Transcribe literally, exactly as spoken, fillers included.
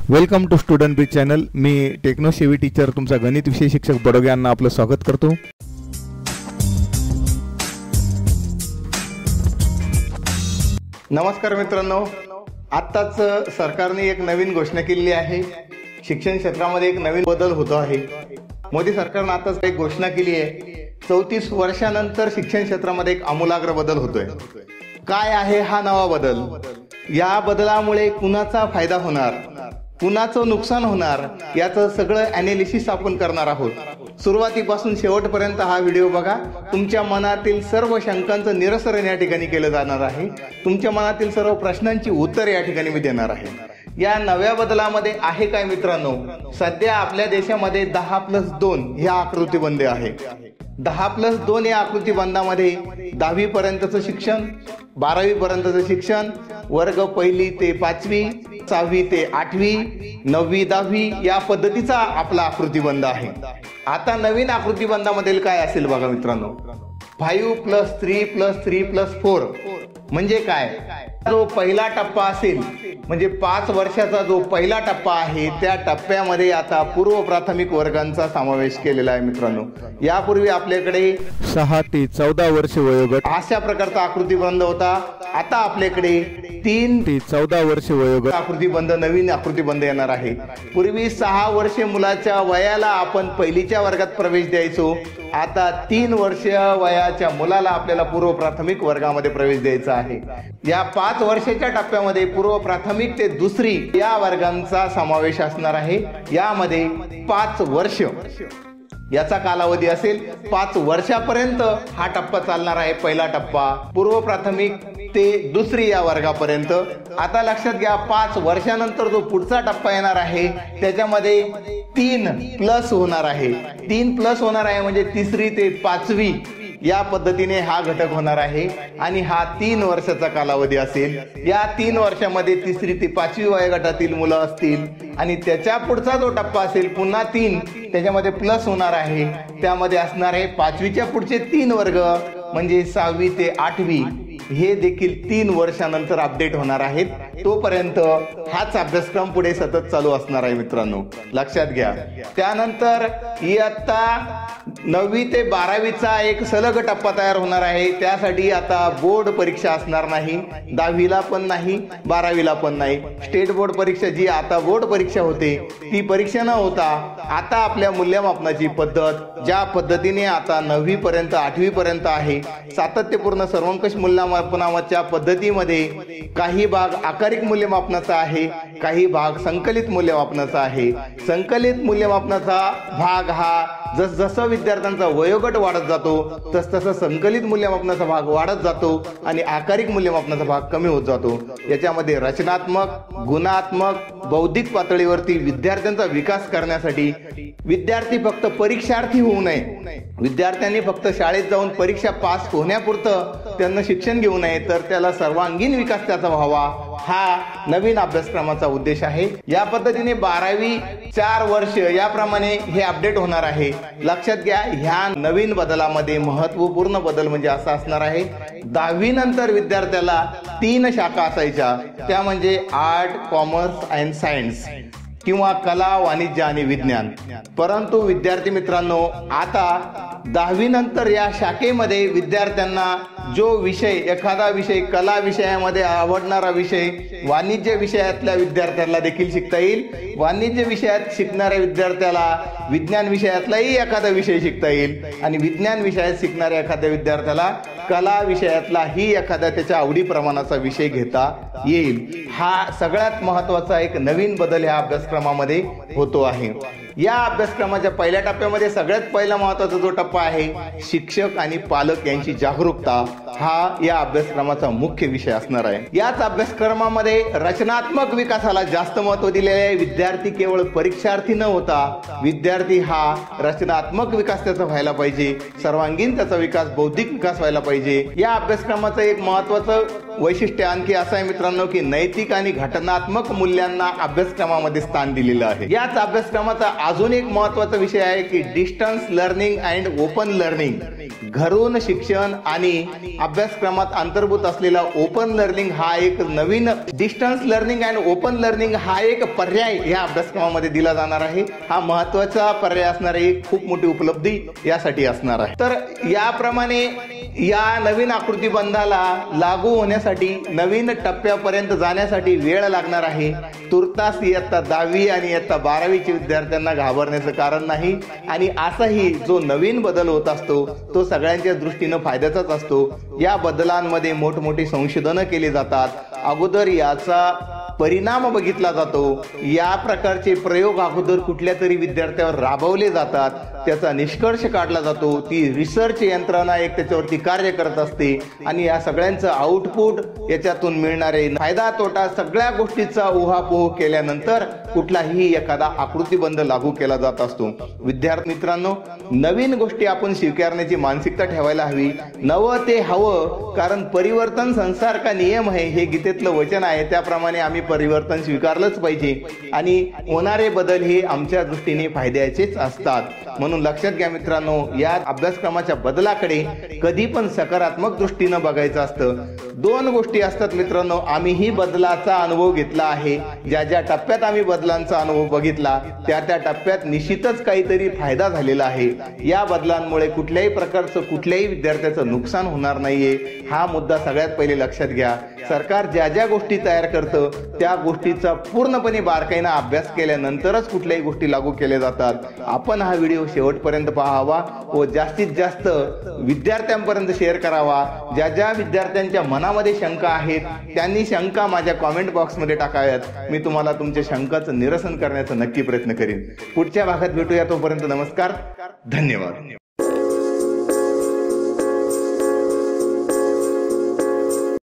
Welcome to student bridge channel. मी techno शेवी teacher तुमचा गणित विषय शिक्षक बडोगे यांना आपलं स्वागत करतो। नमस्कार मित्रांनो, आत्ताच सरकारने एक नवीन घोषणा केली आहे। शिक्षण क्षेत्रामध्ये एक नवीन बदल होतो आहे। मोदी सरकारने आताच एक घोषणा केली आहे, चौतीस वर्षानंतर शिक्षण क्षेत्रामध्ये एक आमूलाग्र बदल होतोय। काय आहे हा नवा बदल? या बदलामुळे कुणाचा फायदा होणार, कुणाचं नुकसान होणार, याचं सगळं ॲनालिसिस आपण करणार आहोत। सुरुवातीपासून शेवटपर्यंत हा व्हिडिओ बघा। तुमच्या मनातील सर्व शंकांचं निरसन या ठिकाणी केलं जाणार आहे। तुमच्या मनातील सर्व प्रश्नांची उत्तर या ठिकाणी मी देणार आहे। या नव्या बदलामध्ये आहे काय मित्रांनो, सध्या आपल्या देशामध्ये दहा प्लस दोन ह्या आकृतीबंध आहे। दहा प्लस दोन या आकृतीबंधामध्ये दहावी पर्यंतचं शिक्षण, बारावी पर्यंतचं शिक्षण, वर्ग पहिली ते पाचवी, सहावी ते आठवी, नववी दहावी या पद्धतीचा आपला आकृतीबंध आहे। आता नवीन आकृतीबंधामध्ये काय असेल बघा मित्रांनो, five plus three plus three plus four म्हणजे काय? जो पहिला टप्पा असेल म्हणजे पाच वर्षाचा जो पहिला टप्पा आहे, त्या टप्प्यामध्ये आता पूर्व प्राथमिक वर्गांचा समावेश केलेला आहे मित्रांनो। यापूर्वी आपल्याकडे सहा ते चौदा वर्ष वयोगट अशा प्रकारचा आकृतीबंध होता। आता आपल्याकडे तीन ते चौदा वर्ष वयोगट आकृतीबंध, नवीन आकृतीबंध येणार आहे। पूर्वी सहा वर्षे मुलाच्या वयाला आपण पहिलीच्या वर्गात प्रवेश द्यायचो, आता तीन वर्ष वयाच्या मुलाला आपल्याला पूर्व प्राथमिक वर्गामध्ये प्रवेश द्यायचा आहे। या पाच वर्षाच्या टप्प्यामध्ये पूर्व प्राथमिक ते दुसरी या वर्गांचा समावेश असणार आहे। यामध्ये पाच वर्ष याचा कालावधी असेल। पाच वर्षापर्यंत हा टप्पा चालणार आहे, पहिला टप्पा पूर्व प्राथमिक ते दुसरी या वर्गापर्यंत। आता लक्षात घ्या, पाच वर्षानंतर जो पुढचा टप्पा येणार आहे त्याच्यामध्ये तीन प्लस होणार आहे। तीन प्लस होणार आहे म्हणजे तिसरी ते पाचवी या पद्धतीने हा घटक होणार आहे आणि हा तीन वर्षाचा कालावधी असेल। या तीन वर्षामध्ये तिसरी ते पाचवी वयोगटातील मुलं असतील आणि त्याच्या पुढचा जो टप्पा असेल पुन्हा तीन, त्याच्यामध्ये प्लस होणार आहे। त्यामध्ये असणार आहे पाचवीच्या पुढचे तीन वर्ग म्हणजे सहावी ते आठवी, हे देखील तीन वर्षानंतर अपडेट होणार आहेत। तोपर्यंत हाच अभ्यासक्रम पुढे सतत चालू असणार आहे मित्रांनो, लक्षात घ्या। त्यानंतर इयत्ता नववी ते बारावीचा एक सलग टप्पा तयार होणार आहे। त्यासाठी आता बोर्ड परीक्षा असणार नाही, दहावीला पण नाही, बारावीला पण नाही। स्टेट बोर्ड परीक्षा जी आता बोर्ड परीक्षा होते ती परीक्षा न होता आता आपल्या मूल्यमापनाची पद्धत ज्या पद्धतीने आता नववी पर्यंत आठवी पर्यंत आहे, सातत्यपूर्ण सर्वंकष मूल्यमापनाच्या पद्धतीमध्ये काही भाग आकारिक मूल्यमापनाचा आहे, काही भाग संकलित मूल्यमापनाचा आहे। संकलित मूल्यमापनाचा भाग हा जस जसं विद्यार्थ्यांचा वयोगट वाढत जातो तस तसं संकलित मूल्यमापनाचा भाग वाढत जातो आणि आकारिक मूल्यमापनाचा भाग कमी होत जातो। याच्यामध्ये रचनात्मक, गुणात्मक, बौद्धिक पातळीवरती विद्यार्थ्यांचा विकास करण्यासाठी विद्यार्थी फक्त परीक्षार्थी होऊ नये, विद्यार्थ्यांनी फक्त शाळेत जाऊन परीक्षा पास होण्यापुरतं त्यांना शिक्षण घेऊ नये, तर त्याला सर्वांगीण विकास त्याचा व्हावा, हा नवीन अभ्यासक्रमाचा उद्देश आहे। या पद्धतीने बारावी चार वर्ष याप्रमाणे हे अपडेट होणार आहे। लक्षात घ्या, ह्या नवीन बदलामध्ये महत्वपूर्ण बदल म्हणजे असा असणार आहे, दहावी नंतर विद्यार्थ्याला तीन शाखा असायच्या, त्या म्हणजे आर्ट, कॉमर्स अँड सायन्स किंवा कला, वाणिज्य आणि विज्ञान। परंतु विद्यार्थी मित्रांनो, आता दहावी नंतर या शाखेमध्ये विद्यार्थ्यांना जो विषय, एखादा विषय कला विषयामध्ये आवडणारा विषय वाणिज्य विषयातल्या विद्यार्थ्याला देखील शिकता येईल, वाणिज्य विषयात शिकणाऱ्या विद्यार्थ्याला विज्ञान विषयातलाही एखादा विषय शिकता येईल आणि विज्ञान विषयात शिकणाऱ्या एखाद्या विद्यार्थ्याला कला विषयातलाही एखाद्या त्याच्या आवडीप्रमाणाचा विषय घेता येईल। हा सगळ्यात महत्वाचा एक नवीन बदल या अभ्यासक्रमामध्ये होतो आहे। या अभ्यासक्रमाच्या पहिल्या टप्प्यामध्ये सगळ्यात पहिला महत्वाचा जो टप्पा आहे, शिक्षक आणि पालक यांची जागरूकता, हा या अभ्यासक्रमाचा मुख्य विषय असणार आहे। याच अभ्यासक्रमामध्ये रचनात्मक विकासाला जास्त महत्व दिलेले आहे। विद्यार्थी केवळ परीक्षार्थी न होता विद्यार्थी हा रचनात्मक विकास त्याचा व्हायला पाहिजे, सर्वांगीण त्याचा विकास, बौद्धिक विकास व्हायला पाहिजे। या अभ्यासक्रमाचं एक महत्वाचं वैशिष्ट्य आणखी असं आहे मित्रांनो की नैतिक आणि घटनात्मक मूल्यांना अभ्यासक्रमामध्ये स्थान दिलेलं आहे। याच अभ्यासक्रमाचा अजून एक महत्त्वाचा विषय आहे की distance learning and open learning. घरून शिक्षण आणि अभ्यासक्रमात अंतर्भूत असलेला ओपन लर्निंग हा एक नवीन distance learning and open learning हा एक पर्याय या अभ्यासक्रमामध्ये दिला जाणार आहे। हा महत्त्वाचा पर्याय असणार आहे, एक खूप मोठी उपलब्धी यासाठी असणार आहे। तर याप्रमाणे या नवीन आकृतीबंधाला लागू होण्यासाठी नवीन टप्प्यापर्यंत जाण्यासाठी वेळ लागणार आहे। तुर्तास इयत्ता दहावी आणि इयत्ता बारावीच्या विद्यार्थ्यांना घाबरण्याचं कारण नाही आणि असाही जो नवीन बदल होत असतो तो सगळ्यांच्या दृष्टीनं फायद्याचाच असतो। या बदलांमध्ये मोठमोठी संशोधनं केली जातात, अगोदर याचा परिणाम बघितला जातो, या प्रकारचे प्रयोग अगोदर कुठल्या तरी विद्यार्थ्यावर राबवले जातात, त्याचा निष्कर्ष काढला जातो, ती रिसर्च यंत्रणा एक त्याच्यावरती कार्य करत असते आणि या सगळ्यांचं आउटपुट याच्यातून मिळणारे फायदा तोटा सगळ्या गोष्टीचा उहापोह केल्यानंतर कुठलाही एखादा आकृतीबंध लागू केला जात असतो। विद्यार्थी मित्रांनो, नवीन गोष्टी आपण स्वीकारण्याची मानसिकता ठेवायला हवी। नवं ते हवं, कारण परिवर्तन संसार का नियम आहे हे गीतेतलं वचन आहे, त्याप्रमाणे आम्ही परिवर्तन स्वीकारलंच पाहिजे आणि होणारे बदल हे आमच्या दृष्टीने फायद्याचेच असतात। म्हणून लक्षात घ्या मित्रांनो, या अभ्यासक्रमाच्या बदलाकडे कधी पण सकारात्मक दृष्टीनं बघायचं असतं। दोन गोष्टी असतात मित्रांनो, आम्हीही बदलाचा अनुभव घेतला आहे, ज्या ज्या टप्प्यात आम्ही बदलांचा अनुभव बघितला त्या त्या टप्प्यात निश्चितच काहीतरी फायदा झालेला आहे। या बदलांमुळे कुठल्याही प्रकारचं कुठल्याही विद्यार्थ्याचं नुकसान होणार नाहीये, हा मुद्दा सगळ्यात पहिले लक्षात घ्या। सरकार ज्या ज्या गोष्टी तयार करतं त्या गोष्टीचा पूर्णपणे बारकाईने अभ्यास केल्यानंतरच कुठल्याही गोष्टी लागू केल्या जातात। आपण हा व्हिडिओ शेवटपर्यंत पाहावा व जास्तीत जास्त विद्यार्थ्यांपर्यंत शेअर करावा। ज्या ज्या विद्यार्थ्यांच्या मनामध्ये शंका आहेत त्यांनी शंका माझ्या कॉमेंट बॉक्समध्ये टाकाव्यात, मी तुम्हाला तुमच्या शंकाचं निरसन करण्याचा नक्की प्रयत्न करीन। पुढच्या भागात भेटूया, तोपर्यंत नमस्कार, धन्यवाद।